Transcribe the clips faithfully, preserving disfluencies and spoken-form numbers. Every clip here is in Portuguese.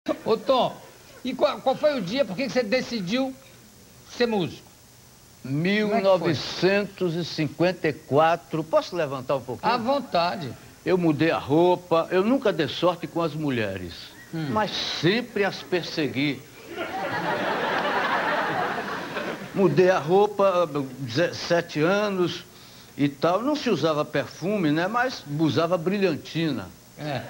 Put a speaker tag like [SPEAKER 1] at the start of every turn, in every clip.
[SPEAKER 1] Ô, Tom, e qual, qual foi o dia, por que você decidiu ser músico?
[SPEAKER 2] mil novecentos e cinquenta e quatro, posso levantar um pouquinho?
[SPEAKER 1] À vontade.
[SPEAKER 2] Eu mudei a roupa, eu nunca dei sorte com as mulheres,
[SPEAKER 1] Hum.
[SPEAKER 2] mas sempre as persegui. Mudei a roupa, dezessete anos e tal, não se usava perfume, né, mas usava brilhantina.
[SPEAKER 1] É.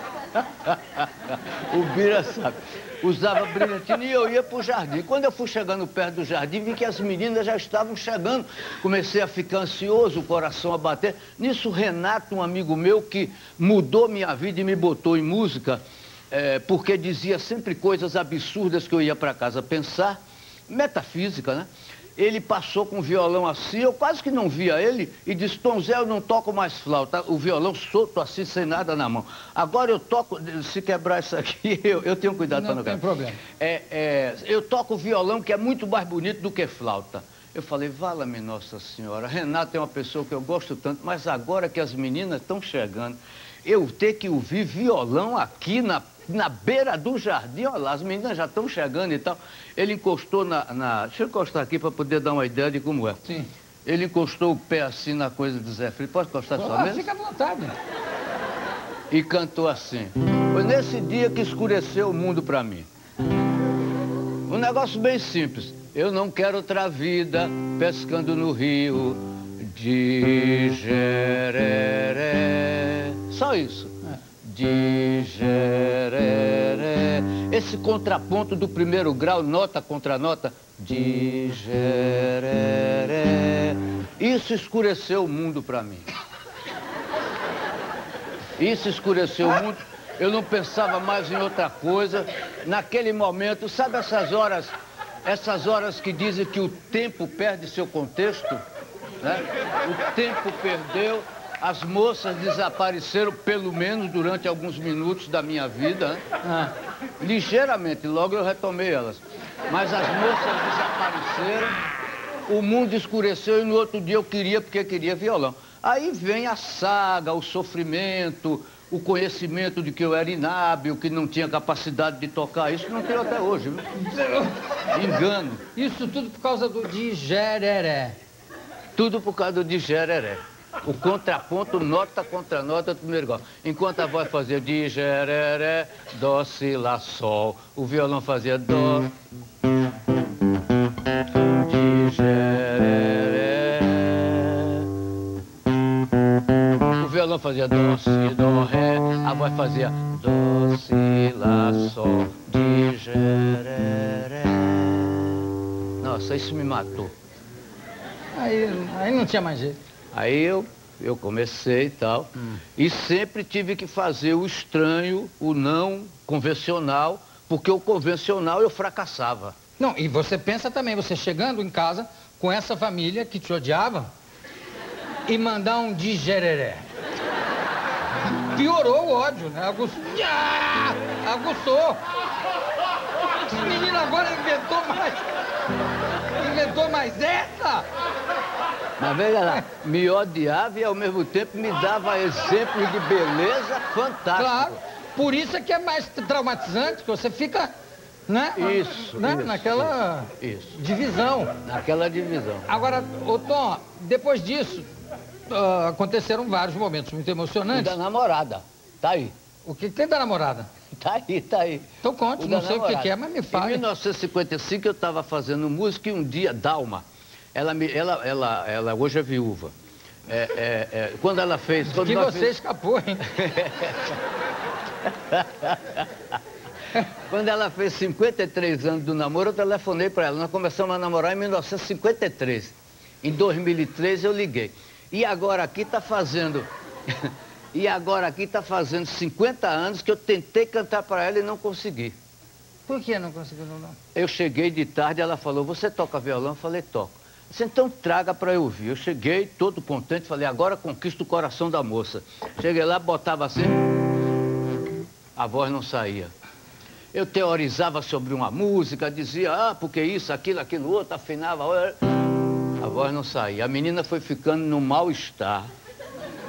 [SPEAKER 2] O Bira sabe. Usava brilhantina e eu ia pro jardim. Quando eu fui chegando perto do jardim, vi que as meninas já estavam chegando. Comecei a ficar ansioso, o coração a bater. Nisso, Renato, um amigo meu, que mudou minha vida e me botou em música, é, porque dizia sempre coisas absurdas que eu ia para casa pensar, metafísica, né? Ele passou com o violão assim, eu quase que não via ele, e disse: Tom Zé, eu não toco mais flauta, o violão solto assim, sem nada na mão. Agora eu toco, se quebrar isso aqui, eu, eu tenho cuidado para não quebrar.
[SPEAKER 1] Não tem problema.
[SPEAKER 2] É, é, eu toco violão que é muito mais bonito do que flauta. Eu falei: vala-me Nossa Senhora, Renato é uma pessoa que eu gosto tanto, mas agora que as meninas estão chegando, eu ter que ouvir violão aqui na na beira do jardim, olha lá, as meninas já estão chegando e tal. Ele encostou na, na... Deixa eu encostar aqui para poder dar uma ideia de como é.
[SPEAKER 1] Sim.
[SPEAKER 2] Ele encostou o pé assim na coisa do Zé Felipe. Pode encostar só
[SPEAKER 1] Ah,
[SPEAKER 2] mesmo?
[SPEAKER 1] fica à vontade.
[SPEAKER 2] E cantou assim: foi nesse dia que escureceu o mundo para mim. Um negócio bem simples. Eu não quero outra vida pescando no rio de Jereré. Só isso. De Jereré. Esse contraponto do primeiro grau, nota contra nota. De Jereré. Isso escureceu o mundo para mim. Isso escureceu o mundo. Eu não pensava mais em outra coisa. Naquele momento, sabe essas horas, essas horas que dizem que o tempo perde seu contexto, né? O tempo perdeu. As moças desapareceram, pelo menos durante alguns minutos da minha vida, né? Ah, ligeiramente, logo eu retomei elas. Mas as moças desapareceram, o mundo escureceu e no outro dia eu queria, porque queria violão. Aí vem a saga, o sofrimento, o conhecimento de que eu era inábil, que não tinha capacidade de tocar. Isso não tenho até hoje, viu? Engano.
[SPEAKER 1] Isso tudo por causa do de Jereré.
[SPEAKER 2] Tudo por causa do de Jereré. O contraponto, nota contra nota do primeiro grau. Enquanto a voz fazia de Jereré, dó, si, lá, sol. O violão fazia dó, de Jereré. O violão fazia dó, si, dó, ré. A voz fazia dó, si, lá, sol, de Jereré. Nossa, isso me matou.
[SPEAKER 1] Aí, aí não tinha mais jeito.
[SPEAKER 2] Aí eu, eu comecei e tal, hum. e sempre tive que fazer o estranho, o não convencional, porque o convencional eu fracassava.
[SPEAKER 1] Não, e você pensa também, você chegando em casa com essa família que te odiava e mandar um de Jereré. Piorou o ódio, né? Aguçou. Ah, aguçou. Esse menino agora inventou mais. Inventou mais essa.
[SPEAKER 2] Mas veja lá, me odiava e ao mesmo tempo me dava exemplos de beleza fantásticos.
[SPEAKER 1] Claro, por isso é que é mais traumatizante, que você fica, né?
[SPEAKER 2] Isso,
[SPEAKER 1] né?
[SPEAKER 2] isso
[SPEAKER 1] Naquela
[SPEAKER 2] isso.
[SPEAKER 1] divisão.
[SPEAKER 2] Naquela divisão.
[SPEAKER 1] Agora, ô Tom, depois disso, uh, aconteceram vários momentos muito emocionantes.
[SPEAKER 2] O da namorada, tá aí.
[SPEAKER 1] O que tem da namorada?
[SPEAKER 2] Tá aí, tá aí.
[SPEAKER 1] Então conte, não sei namorada. O que é, mas me fala.
[SPEAKER 2] Em mil novecentos e cinquenta e cinco eu estava fazendo música e um dia, Dalma, Ela, me, ela, ela, ela hoje é viúva. É, é, é, quando ela fez... Quando
[SPEAKER 1] que você
[SPEAKER 2] fez...
[SPEAKER 1] escapou, hein?
[SPEAKER 2] Quando ela fez cinquenta e três anos do namoro, eu telefonei para ela. Nós começamos a namorar em mil novecentos e cinquenta e três. Em dois mil e três eu liguei. E agora aqui está fazendo... e agora aqui está fazendo cinquenta anos que eu tentei cantar para ela e não consegui.
[SPEAKER 1] Por que não conseguiu, não?
[SPEAKER 2] Eu cheguei de tarde, ela falou: você toca violão? Eu falei: toco. Disse: então traga para eu ouvir. Eu cheguei todo contente, falei: agora conquista o coração da moça. Cheguei lá, botava assim, a voz não saía. Eu teorizava sobre uma música, dizia: ah, porque isso, aquilo, aquilo outro, afinava, a voz não saía. A menina foi ficando no mal-estar.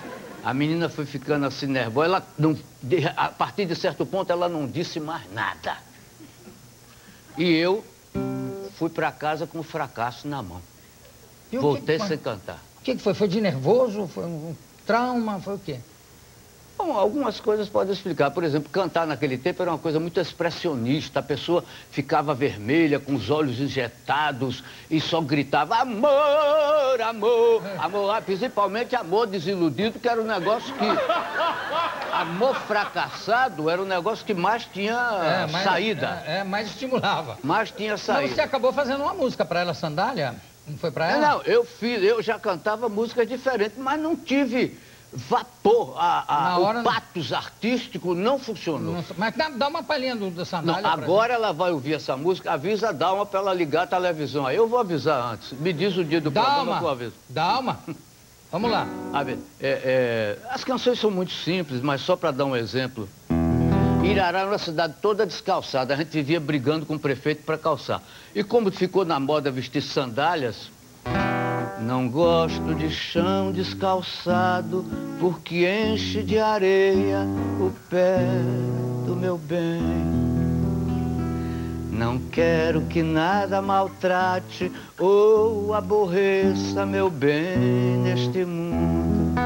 [SPEAKER 2] A menina foi ficando assim nervosa, ela não, a partir de certo ponto ela não disse mais nada. E eu fui para casa com o fracasso na mão.
[SPEAKER 1] E o
[SPEAKER 2] Voltei
[SPEAKER 1] que que
[SPEAKER 2] sem cantar.
[SPEAKER 1] O que que foi? Foi de nervoso? Foi um trauma? Foi o quê?
[SPEAKER 2] Bom, algumas coisas podem explicar. Por exemplo, cantar naquele tempo era uma coisa muito expressionista. A pessoa ficava vermelha, com os olhos injetados e só gritava amor, amor, amor. Principalmente amor desiludido, que era um negócio que... Amor fracassado era um negócio que mais tinha é, mais, saída.
[SPEAKER 1] É, é, mais estimulava.
[SPEAKER 2] Mais tinha saída.
[SPEAKER 1] Mas você acabou fazendo uma música para ela, Sandália? Não foi para ela?
[SPEAKER 2] Não, eu fiz, eu já cantava músicas diferentes, mas não tive... vapor, a, a, hora... o patos artístico não funcionou.
[SPEAKER 1] Não, mas dá, dá uma palhinha do, da Sandália.
[SPEAKER 2] Não, agora ela vai ouvir essa música, avisa a Dalma para ela ligar a televisão. Aí eu vou avisar antes. Me diz o dia do
[SPEAKER 1] Dalma,
[SPEAKER 2] programa que eu aviso.
[SPEAKER 1] Dalma, vamos lá.
[SPEAKER 2] A ver, é, é, as canções são muito simples, mas só para dar um exemplo. Irará era uma cidade toda descalçada, a gente vivia brigando com o prefeito para calçar. E como ficou na moda vestir sandálias... Não gosto de chão descalçado, porque enche de areia o pé do meu bem. Não quero que nada maltrate ou aborreça meu bem neste mundo.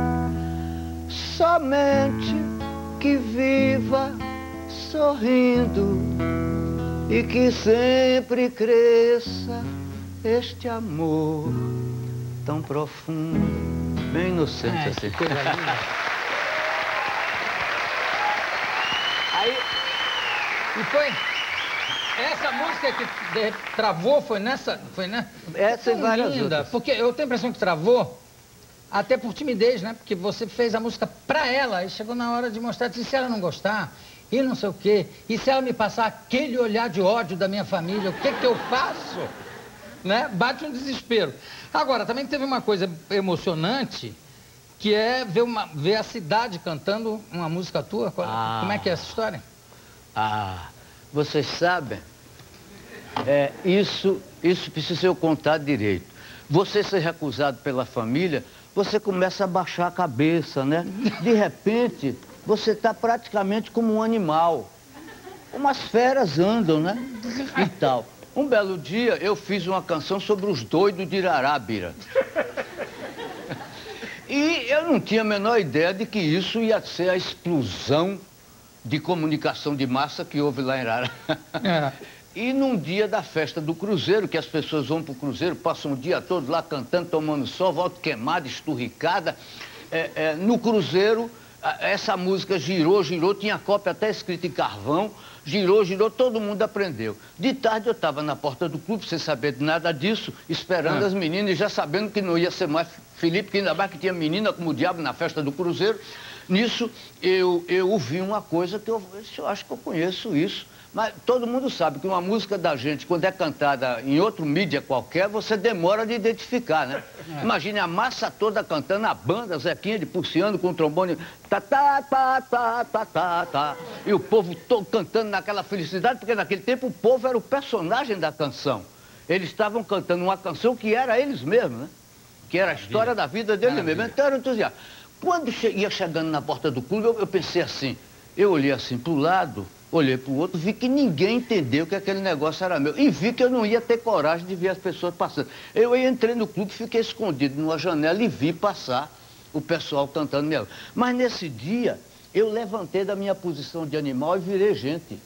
[SPEAKER 2] Somente que viva sorrindo e que sempre cresça este amor tão profundo, bem inocente é, assim.
[SPEAKER 1] Aí, e foi essa música que de, travou, foi nessa, foi né?
[SPEAKER 2] Essa é várias
[SPEAKER 1] linda,
[SPEAKER 2] outras.
[SPEAKER 1] Porque eu tenho a impressão que travou até por timidez, né? Porque você fez a música pra ela e chegou na hora de mostrar, disse, se ela não gostar, e não sei o quê, e se ela me passar aquele olhar de ódio da minha família, o que que eu faço? Né? Bate um desespero. Agora, também teve uma coisa emocionante, que é ver, uma, ver a cidade cantando uma música tua. Ah, como é que é essa história?
[SPEAKER 2] Ah, vocês sabem, é, isso, isso precisa eu contar direito. Você ser recusado pela família, você começa a baixar a cabeça, né? De repente, você está praticamente como um animal. Umas feras andam, né? E tal. Um belo dia, eu fiz uma canção sobre os doidos de Irará-Bira. E eu não tinha a menor ideia de que isso ia ser a explosão de comunicação de massa que houve lá em Irará. É. E num dia da festa do Cruzeiro, que as pessoas vão pro Cruzeiro, passam o dia todo lá cantando, tomando sol, volta queimada, esturricada. É, é, no Cruzeiro, essa música girou, girou, tinha cópia até escrita em carvão, girou, girou, todo mundo aprendeu. De tarde eu estava na porta do clube, sem saber de nada disso, esperando ah. as meninas, e já sabendo que não ia ser mais Felipe, que ainda mais que tinha menina como o diabo na festa do Cruzeiro. Nisso, eu, eu ouvi uma coisa que eu, eu acho que eu conheço isso. Mas todo mundo sabe que uma música da gente, quando é cantada em outro mídia qualquer, você demora de identificar, né? É. Imagine a massa toda cantando, a banda, Zequinha de Pulciano com o trombone, tá, tá, tá, tá, tá, tá, tá. E o povo todo cantando naquela felicidade, porque naquele tempo o povo era o personagem da canção. Eles estavam cantando uma canção que era eles mesmos, né? Que era a história da vida deles mesmos. Então era entusiasmo. Quando ia chegando na porta do clube, eu, eu pensei assim, eu olhei assim pro lado, olhei para o outro, vi que ninguém entendeu que aquele negócio era meu. E vi que eu não ia ter coragem de ver as pessoas passando. Eu entrei no clube, fiquei escondido numa janela e vi passar o pessoal cantando minha. Mas nesse dia, eu levantei da minha posição de animal e virei gente.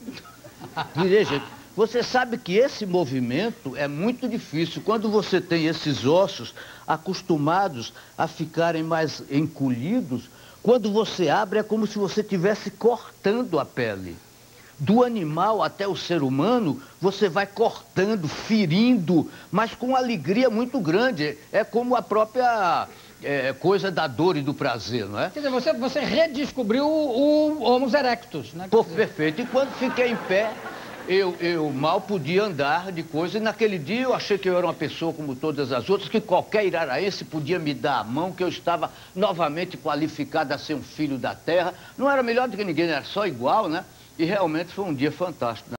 [SPEAKER 2] Virei gente. Você sabe que esse movimento é muito difícil. Quando você tem esses ossos acostumados a ficarem mais encolhidos, quando você abre é como se você estivesse cortando a pele. Do animal até o ser humano, você vai cortando, ferindo, mas com alegria muito grande. É como a própria é, coisa da dor e do prazer, não é?
[SPEAKER 1] Quer dizer, você, você redescobriu o, o Homo erectus, né?
[SPEAKER 2] Pô, perfeito. E quando fiquei em pé, eu, eu mal podia andar de coisa. E naquele dia eu achei que eu era uma pessoa como todas as outras, que qualquer iraraense podia me dar a mão, que eu estava novamente qualificado a ser um filho da terra. Não era melhor do que ninguém, era só igual, né? E realmente foi um dia fantástico.